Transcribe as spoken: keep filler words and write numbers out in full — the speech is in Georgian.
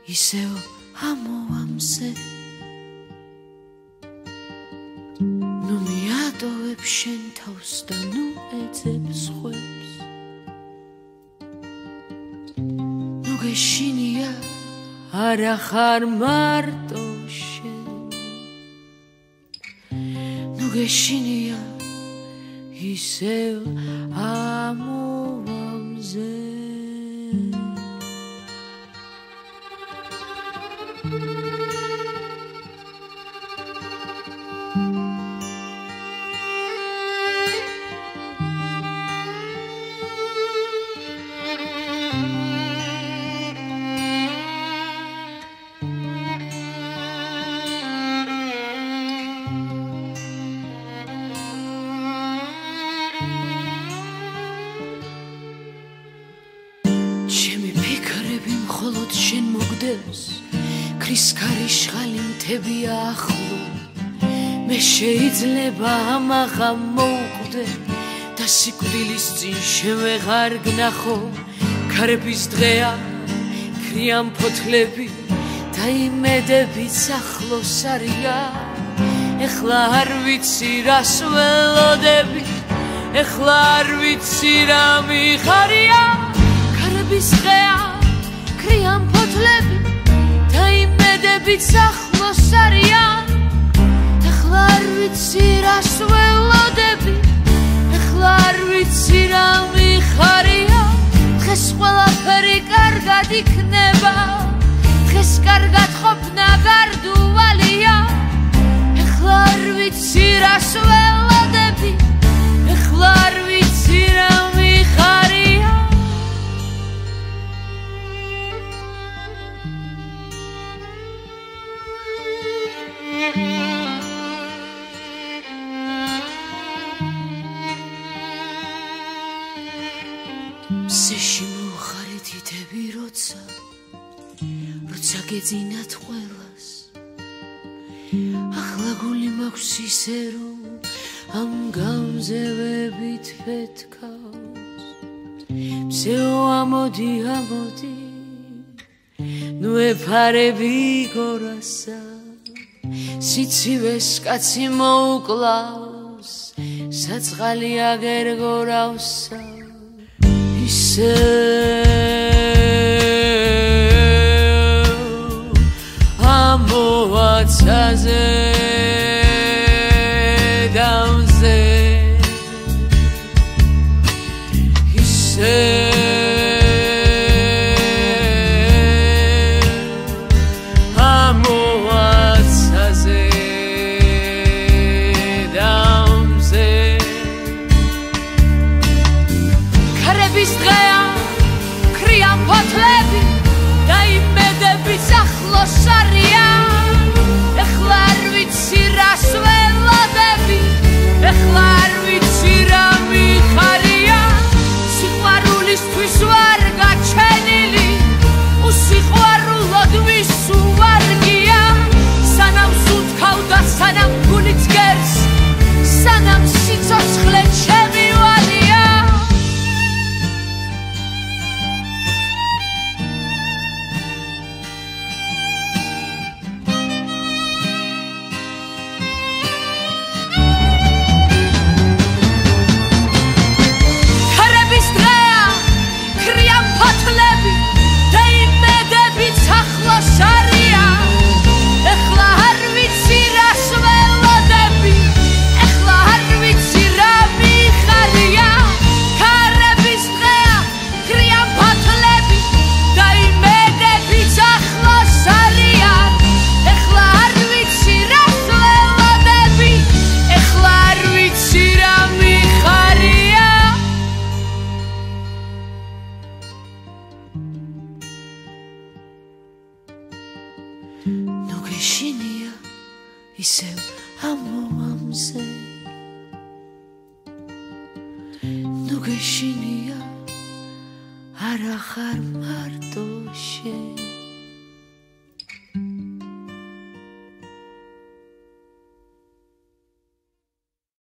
ისევ ამოვამზე ნუ მიატოვებ შენ თავს და ნუ ეძებს ხვებს ნუ გეშინია არა ხარ მარტო შენ ნუ გეშინია ისევ ამოვამზე მხოლოდ შენ მოგდევს ქრის ქარიშხალი მთებია ახლო მე შეიძლება ამაღა მოვკვდე და სიკვდილის წინ შენ ვეღარ გნახო ქარების დღეა ქრიან ფოთლები და იმედებიც ახლოს არიან ეხლა არ ვიცი რას ველოდები ეხლა არ ვიცი რა მიხარია ქარების დღეა ქრიან ფოთლები და იმედებიც ახლოს არიან ეხლა არ ვიცი რას ველოდები ეხლა არ ვიცი რა მიხარია დღეს ყველაფერი კარგად იქნება დღეს კარგად ყოფნა გარდუვალია ეხლა არ ვიცი რას ველოდები ეხლა არ ვიცი რა მიხარია მზეში მოუხარეთ იტები როცა როცა გეძინათ ყველას ახლა გული მაქვს ისე რომ ამ გამზევებით ფეთქავს მზეო ამოდი ამოდი ნუ ეფარები გორასა სიცივეს კაცი მოუკლავს საწყალი აგერ გორავსა ისევ ამოვაცაზე დამზე ისევ ნუ გეშინია ისევ ამოვამზე ნუ გეშინია არა ხარ მარტო შენ